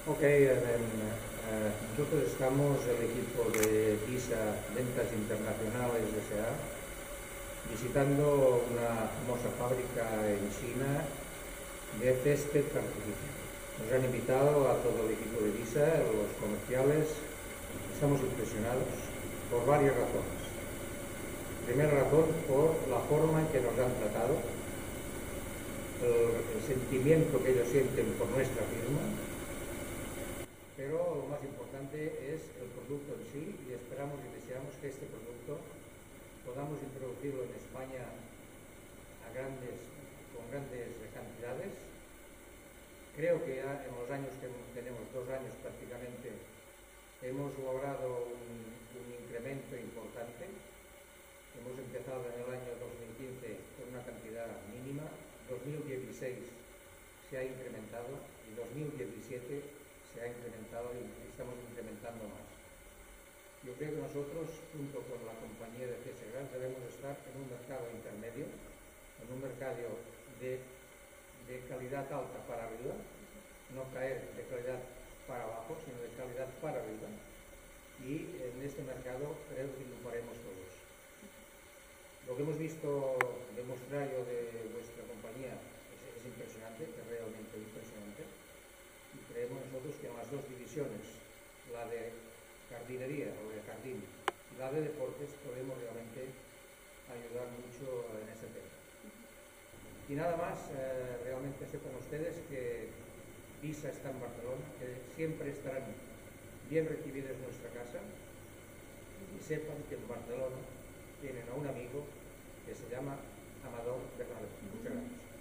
Nosotros estamos el equipo de Visa Ventas Internacionales S.A. visitando una famosa fábrica en China de césped artificial. Nos han invitado a todo el equipo de Visa, los comerciales. Estamos impresionados por varias razones. Primera razón, por la forma en que nos han tratado, el sentimiento que ellos sienten por nuestra firma, pero lo más importante es el producto en sí, y esperamos y deseamos que este producto podamos introducirlo en España con grandes cantidades. Creo que ya en los años que tenemos, 2 años prácticamente, hemos logrado un incremento importante. Hemos empezado en el año 2015 con una cantidad mínima, 2016 se ha incrementado y 2017 se ha incrementado y estamos incrementando más. Yo creo que nosotros, junto con la compañía de CSGRAS, debemos estar en un mercado intermedio, en un mercado de calidad alta para arriba, no caer de calidad para abajo, sino de calidad para arriba, y en este mercado creo que triunfaremos todos. Lo que hemos visto demostrario de vuestra compañía es impresionante, es realmente impresionante, y creemos nosotros que en las dos divisiones, la de jardinería o de jardín y la de deportes, podemos realmente ayudar mucho en ese tema. Y nada más, realmente sepan ustedes que Visa está en Barcelona, que siempre estarán bien recibidos en nuestra casa, y sepan que en Barcelona tienen a un amigo que se llama Amador Bernabéu. Muchas gracias.